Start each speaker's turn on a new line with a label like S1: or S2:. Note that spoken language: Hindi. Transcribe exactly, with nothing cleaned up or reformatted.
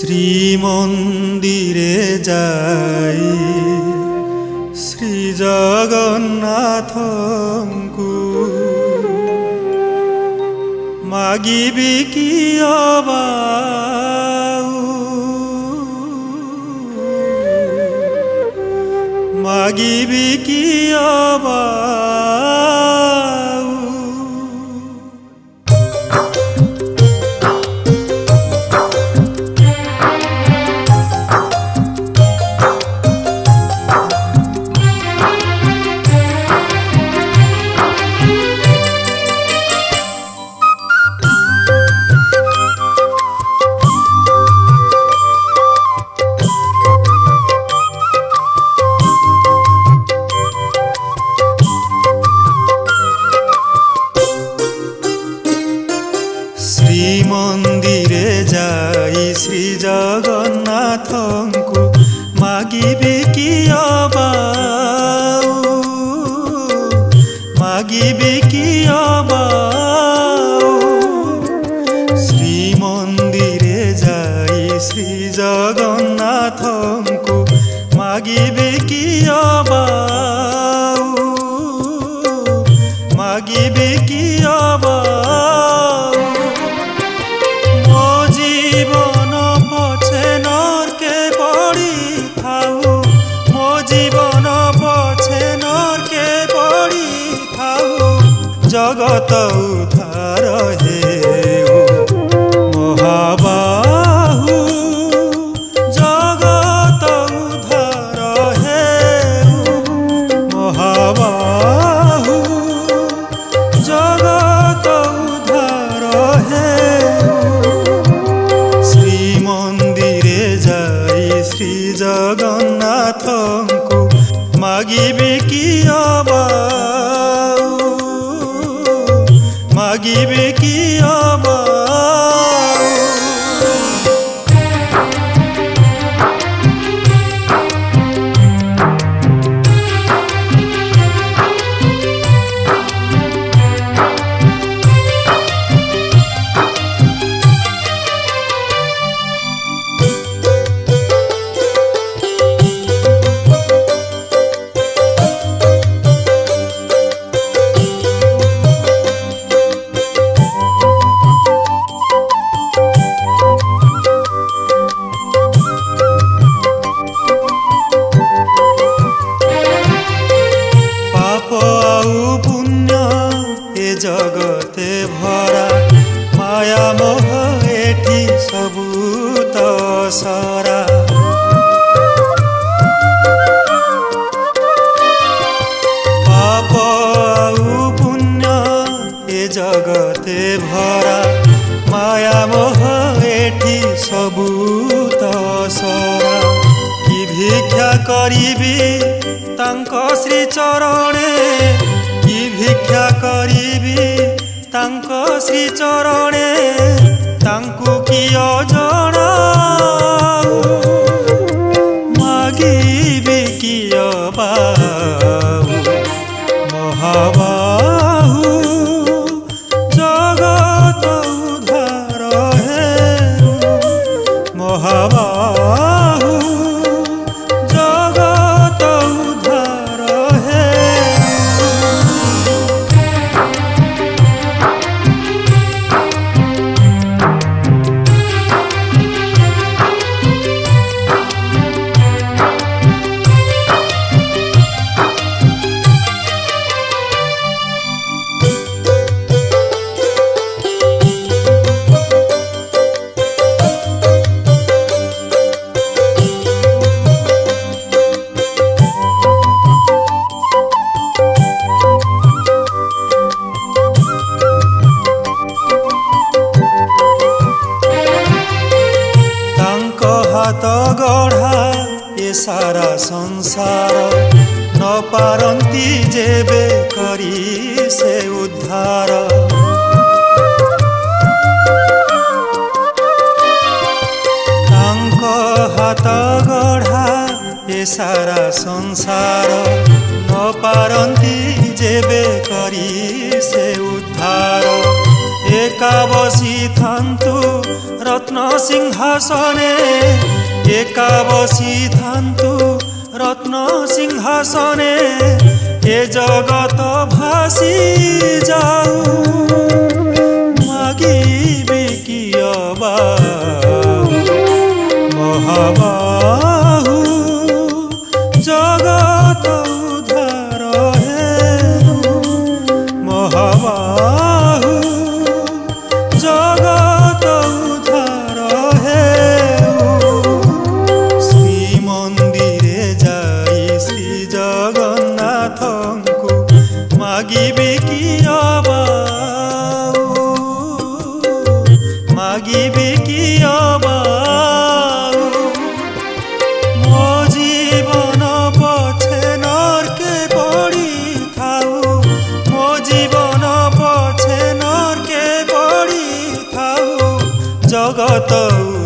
S1: श्री मंदिरे जाई श्री जगन्नाथंकु मागिबी कि अबाऊ मागिबी कि अबाऊ श्री मंदिरे जाई श्री जगन्नाथंकु मागिबी कि अबाऊ मागिबी कि अबाऊ श्री मंदिरे जाई श्री जगन्नाथंकु मागिबी कि अबाऊ मागिबी कि अबाऊ जीवन पछे नरके पड़ी थाऊ मो जीवन पछे नरके पड़ी थाऊ जगत उद्धार हेउ महाबाहु जगत उद्धार हेउ महाबाहु जगत उद्धार हेउ मंदिरे जाई श्री जगन्नाथंकु मागिबी कि अबाऊ मागिबी कि अबाऊ जगते भरा माया मोह एठी सबू तो सारा पाप आउ पुण्य ए जगते भरा माया मोह एठी सबू तो सारा कि भिक्षा करिबी तांको श्री चरणे कि भिक्षा करिबी तांको श्री चरणे तांकु कि अजणाऊ मागिबी कि अबाऊ महाबाहु जगत उद्धार हेउ महाबाहु जगत उद्धार हेउ गढ़ा ए सारा संसार न पारंती जेबे करी से उद्धार तांको हाथ गढ़ा ए सारा संसार न पारंती जेबे करी से उद्धार एका बसी थांतु रत्न सिंहासने एका बसी थान्तु रत्न सिंहासने ए जगत भासी जाऊ मागिबी कि अबा महाबाहु जगत उद्धार हेतु महाबाहु जगत उद्धार हेतु श्री मंदिरे जाई श्री जगन्नाथंकु मागिबी कि अबा मागिबी कि अबा जगत